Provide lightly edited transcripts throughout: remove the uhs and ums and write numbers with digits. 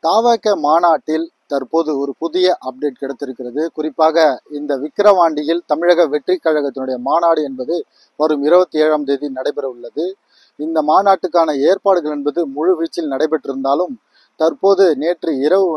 தாவக மாநாட்டில் தற்போது ஒரு புதிய அப்டேட் கிடைத்திருக்கிறது. குறிப்பாக இந்த விக்கிரவாண்டியில் தமிழக வெற்றி கழகத்தினுடைய மாநாடு என்பது வரும் 27ஆம் தேதி நடைபெற உள்ளது. இந்த மாநாட்டுக்கான ஏற்பாடுகள் என்பது முழு வீச்சில் நடைபெற்றிருந்தாலும் தற்போது நேற்று இரவு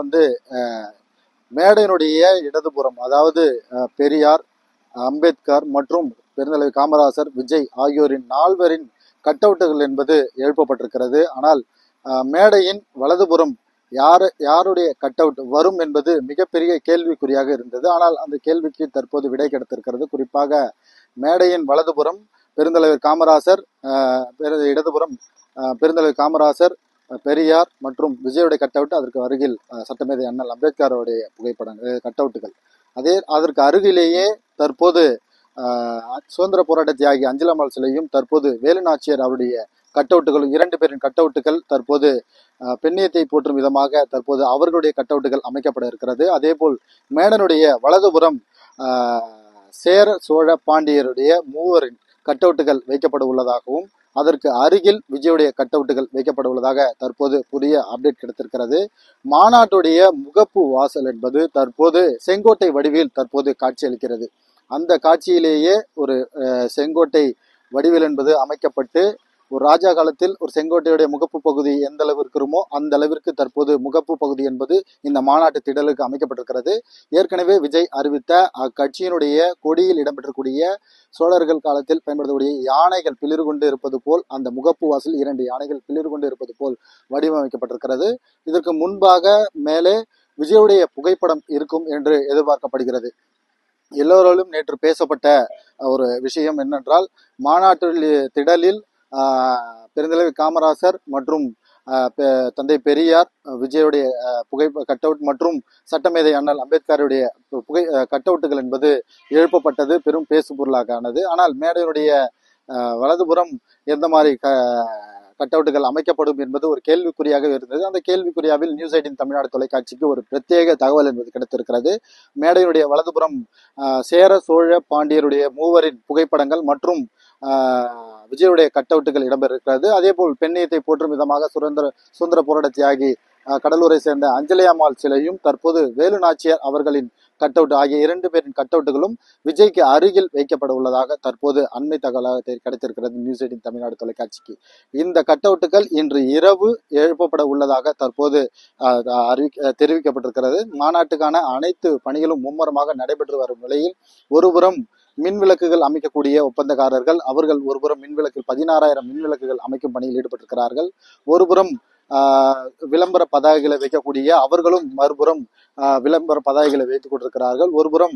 மேடையினுடைய இடதுபுறம், அதாவது பெரியார், அம்பேத்கர் மற்றும் பெருந்தலைவர் காமராசர், விஜய் ஆகியோரின் நால்வரின் கட் அவுட்டுகள் என்பது எழுப்பப்பட்டிருக்கிறது. ஆனால் மேடையின் வலதுபுறம் யாருடைய கட் அவுட் வரும் என்பது மிகப்பெரிய கேள்விக்குறியாக இருந்தது. ஆனால் அந்த கேள்விக்கு தற்போது விடை கிடைத்திருக்கிறது. குறிப்பாக மேடையின் வலதுபுறம் பெருந்தலைவர் காமராசர், இடதுபுறம் பெருந்தலைவர் காமராசர், பெரியார் மற்றும் விஜயுடைய கட் அவுட், அதற்கு அருகில் சட்டமேதை அண்ணல் அம்பேத்கருடைய புகைப்படங்கள் கட் அவுட்டுகள். அதற்கு அருகிலேயே தற்போது சுதந்திர போராட்ட தியாகி அஞ்சலம்மாள் சிலையும் தற்போது வேலு நாச்சியார் அவருடைய கட் அவுட்டுகளும், 2 பேரின் கட் அவுட்டுகள் தற்போது பெண்ணியத்தை போற்றும் விதமாக தற்போது அவர்களுடைய கட் அவுட்டுகள் அமைக்கப்பட இருக்கிறது. அதே போல் மேடனுடைய வலதுபுறம் சேர சோழ பாண்டியருடைய மூவரின் கட் அவுட்டுகள் வைக்கப்பட உள்ளதாகவும் அதற்கு அருகில் விஜயுடைய கட் அவுட்டுகள் வைக்கப்பட உள்ளதாக தற்போது புதிய அப்டேட் கிடைத்திருக்கிறது. மாநாட்டுடைய முகப்பு வாசல் என்பது தற்போது செங்கோட்டை வடிவில் தற்போது காட்சியளிக்கிறது. அந்த காட்சியிலேயே ஒரு செங்கோட்டை வடிவில் என்பது அமைக்கப்பட்டு, ஒரு ராஜா காலத்தில் ஒரு செங்கோட்டையுடைய முகப்பு பகுதி எந்த அளவிற்கு இருக்குமோ அந்த அளவிற்கு தற்போது முகப்பு பகுதி என்பது இந்த மாநாட்டு திடலுக்கு அமைக்கப்பட்டிருக்கிறது. ஏற்கனவே விஜய் அறிவித்த அக்கட்சியினுடைய கொடியில் இடம்பெற்றக்கூடிய சோழர்கள் காலத்தில் பயன்படுத்தக்கூடிய யானைகள் பிளிர் கொண்டு இருப்பது போல் அந்த முகப்பு வாசல் 2 யானைகள் பிளிர் கொண்டு இருப்பது போல் வடிவமைக்கப்பட்டிருக்கிறது. இதற்கு முன்பாக மேலே விஜயுடைய புகைப்படம் இருக்கும் என்று எதிர்பார்க்கப்படுகிறது. எல்லோராலும் நேற்று பேசப்பட்ட ஒரு விஷயம் என்னென்றால், மாநாட்டு திடலில் பெருந்தலைவர் காமராசர் மற்றும் தந்தை பெரியார், விஜயுடைய கட் அவுட் மற்றும் சட்டமேதை அண்ணல் அம்பேத்கருடைய கட் அவுட்டுகள் என்பது எழுப்பப்பட்டது, பெரும் பேசு பொருளாக ஆனது. ஆனால் மேடையினுடைய வலதுபுறம் எந்த மாதிரி கட் அவுட்டுகள் அமைக்கப்படும் என்பது ஒரு கேள்விக்குறியாக இருந்தது. அந்த கேள்விக்குறியாவில் நியூஸ் 18 தமிழ்நாடு தொலைக்காட்சிக்கு ஒரு பிரத்யேக தகவல் என்பது கிடைத்திருக்கிறது. மேடையினுடைய வலதுபுறம் சேர சோழ பாண்டியருடைய மூவரின் புகைப்படங்கள் மற்றும் விஜயுடைய கட் அவுட்டுகள் இடம்பெற்றிருக்கிறது. அதே போல் பெண்ணியத்தை போற்றும் விதமாக சுதந்திர போராட்ட தியாகி கடலூரை சேர்ந்த அஞ்சலியம்மாள் சிலையும் தற்போது வேலு நாச்சியார் அவர்களின் கட் அவுட் ஆகிய 2 பேரின் கட் அவுட்டுகளும் விஜய்க்கு அருகில் வைக்கப்பட உள்ளதாக தற்போது அண்மை தகவலாக கிடைத்திருக்கிறது நியூஸ் 18 தமிழ்நாடு தொலைக்காட்சிக்கு. இந்த கட் அவுட்டுகள் இன்று இரவு எழுப்பப்பட உள்ளதாக தற்போது தெரிவிக்கப்பட்டிருக்கிறது. மாநாட்டுக்கான அனைத்து பணிகளும் மும்முரமாக நடைபெற்று வரும் நிலையில் ஒருபுறம் மின் விளக்குகள் அமைக்கக்கூடிய ஒப்பந்தக்காரர்கள் அவர்கள் ஒருபுறம் மின்விளக்கு 16,000 மின் விளக்குகள் அமைக்கும் பணியில் ஈடுபட்டிருக்கிறார்கள். ஒருபுறம் விளம்பர பதாகைகளை வைக்கக்கூடிய அவர்களும் மறுபுறம் விளம்பர பதாகைகளை வைத்துக் கொண்டிருக்கிறார்கள். ஒருபுறம்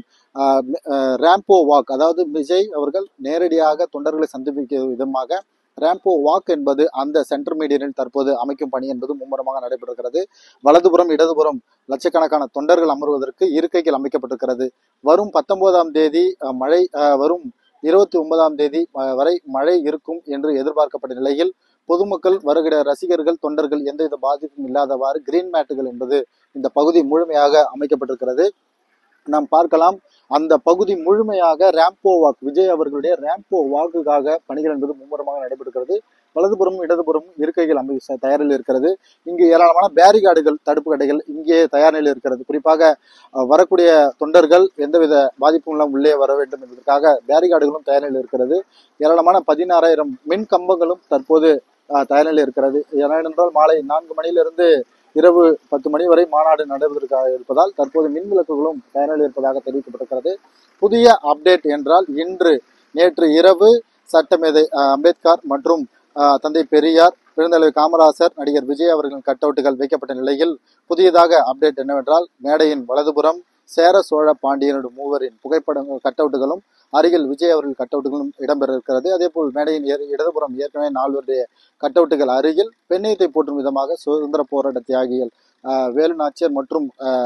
ரேம்போ வாக், அதாவது விஜய் அவர்கள் நேரடியாக தொண்டர்களை சந்திப்பிக்கும் விதமாக ரேம்போ வாக் என்பது அந்த சென்டர் மீடியனில் தற்போது அமைக்கும் பணி என்பது மும்முரமாக நடைபெறுகிறது. வலதுபுறம் இடதுபுறம் லட்சக்கணக்கான தொண்டர்கள் அமர்வதற்கு இருக்கைகள் அமைக்கப்பட்டிருக்கிறது. வரும் 19ஆம் தேதி மழை, வரும் 29ஆம் தேதி வரை மழை இருக்கும் என்று எதிர்பார்க்கப்பட்ட நிலையில் பொதுமக்கள், வருகிற ரசிகர்கள், தொண்டர்கள் எந்தவித பாதிப்பும் இல்லாதவாறு கிரீன் மேட்டுகள் என்பது இந்த பகுதி முழுமையாக அமைக்கப்பட்டிருக்கிறது. நாம் பார்க்கலாம், அந்த பகுதி முழுமையாக ரேம்போ வாக், விஜய் அவர்களுடைய ரேம்போ வாக்குக்காக பணிகள் என்பது மும்முரமாக நடைபெறுகிறது. வலதுபுறமும் இடதுபுறமும் இருக்கைகள் தயாரில் இருக்கிறது. இங்கு ஏராளமான பேரிகார்டுகள், தடுப்பு கடைகள் இங்கே தயார் நிலையில் இருக்கிறது. குறிப்பாக வரக்கூடிய தொண்டர்கள் எந்தவித பாதிப்பும் இல்லாமல் உள்ளே வர வேண்டும் என்பதற்காக பேரிகார்டுகளும் தயார் நிலையில் இருக்கிறது. ஏராளமான 16,000 மின் கம்பங்களும் தற்போது தயார் நிலையில் இருக்கிறது. ஏனென்றால் மாலை 4 மணியிலிருந்து இரவு 10 மணி வரை மாநாடு நடைபெறுவதற்காக இருப்பதால் தற்போது மின் விளக்குகளும் தயாரில் இருப்பதாக தெரிவிக்கப்பட்டிருக்கிறது. புதிய அப்டேட் என்றால், நேற்று இரவு சட்டமேதை அம்பேத்கர் மற்றும் தந்தை பெரியார், பெருந்தலைவர் காமராசர், நடிகர் விஜய் அவர்களின் கட் அவுட்டுகள் வைக்கப்பட்ட நிலையில் புதியதாக அப்டேட் என்னவென்றால், மேடையின் வலதுபுறம் சேர சோழ பாண்டியனுடைய மூவரின் புகைப்படங்கள் கட் அவுட்டுகளும் அருகில் விஜய் அவர்கள் கட் அவுட்டுகளும் இடம்பெற இருக்கிறது. அதே போல் மேடையின் இடதுபுறம் ஏற்கனவே 4 கட் அவுட்டுகள் அருகில் பெண்ணியத்தை போற்றும் விதமாக சுதந்திர போராட்ட தியாகிகள் வேலு நாச்சியார் மற்றும்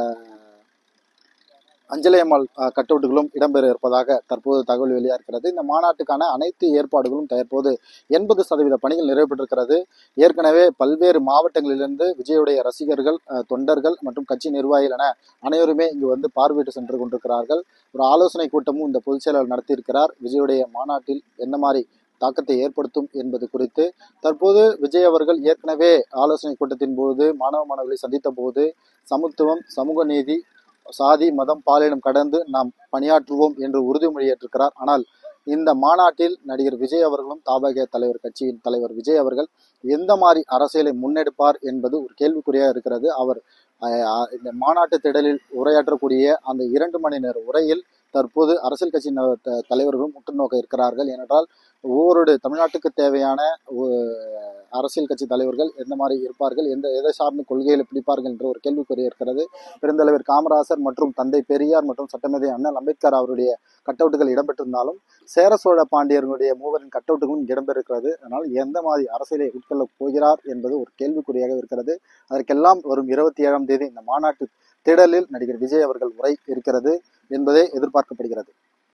அஞ்சலியம்மாள் கட் அவுட்டுகளும் இடம்பெற இருப்பதாக தற்போது தகவல் வெளியாகிறது. இந்த மாநாட்டுக்கான அனைத்து ஏற்பாடுகளும் தற்போது 80% பணிகள் நிறைவேற்றிருக்கிறது. ஏற்கனவே பல்வேறு மாவட்டங்களிலிருந்து விஜயுடைய ரசிகர்கள், தொண்டர்கள் மற்றும் கட்சி நிர்வாகிகள் என அனைவருமே இங்கு பார்வையிட்டு சென்று கொண்டிருக்கிறார்கள். ஒரு ஆலோசனை கூட்டமும் இந்த பொதுச் செயலாளர் நடத்தியிருக்கிறார். விஜயுடைய மாநாட்டில் என்ன மாதிரி தாக்கத்தை ஏற்படுத்தும் என்பது குறித்து தற்போது விஜய் அவர்கள் ஏற்கனவே ஆலோசனை கூட்டத்தின் போது மாணவ மாணவர்களை சந்தித்த போது சமத்துவம், சமூக நீதி, சாதி, மதம், பாலினம் கடந்து நாம் பணியாற்றுவோம் என்று உறுதிமொழி ஏற்றிருக்கிறார். ஆனால் இந்த மாநாட்டில் நடிகர் விஜய் அவர்களும் தாபக தலைவர் கட்சியின் தலைவர் விஜய் அவர்கள் எந்த மாதிரி அரசியலை முன்னெடுப்பார் என்பது ஒரு கேள்விக்குறியாக இருக்கிறது. அவர் இந்த மாநாட்டு திடலில் உரையாற்றக்கூடிய அந்த 2 மணி நேர உரையில் தற்போது அரசியல் கட்சியின் தலைவர்களும் உற்று நோக்க இருக்கிறார்கள். ஏனென்றால் ஒவ்வொரு தமிழ்நாட்டுக்கு தேவையான அரசியல் கட்சி தலைவர்கள் எந்த மாதிரி இருப்பார்கள், எதை சார்ந்த கொள்கைகளை பிடிப்பார்கள் என்ற ஒரு கேள்விக்குறி இருக்கிறது. பெருந்தலைவர் காமராசர் மற்றும் தந்தை பெரியார் மற்றும் சட்டமேதை அண்ணல் அம்பேத்கர் அவருடைய கட்டவுட்டுகள் இடம்பெற்றிருந்தாலும் சேர சோழ பாண்டியர்களுடைய மூவரின் கட்டவுட்டுகளும் இடம்பெற்றிருக்கிறது. அதனால் எந்த மாதிரி அரசியலை உட்கொள்ளப் போகிறார் என்பது ஒரு கேள்விக்குறியாக இருக்கிறது. அதற்கெல்லாம் வரும் 27ஆம் தேதி இந்த மாநாட்டு திடலில் நடிகர் விஜய் அவர்கள் உரை இருக்கிறது என்பதே எதிர்பார்க்கப்படுகிறது.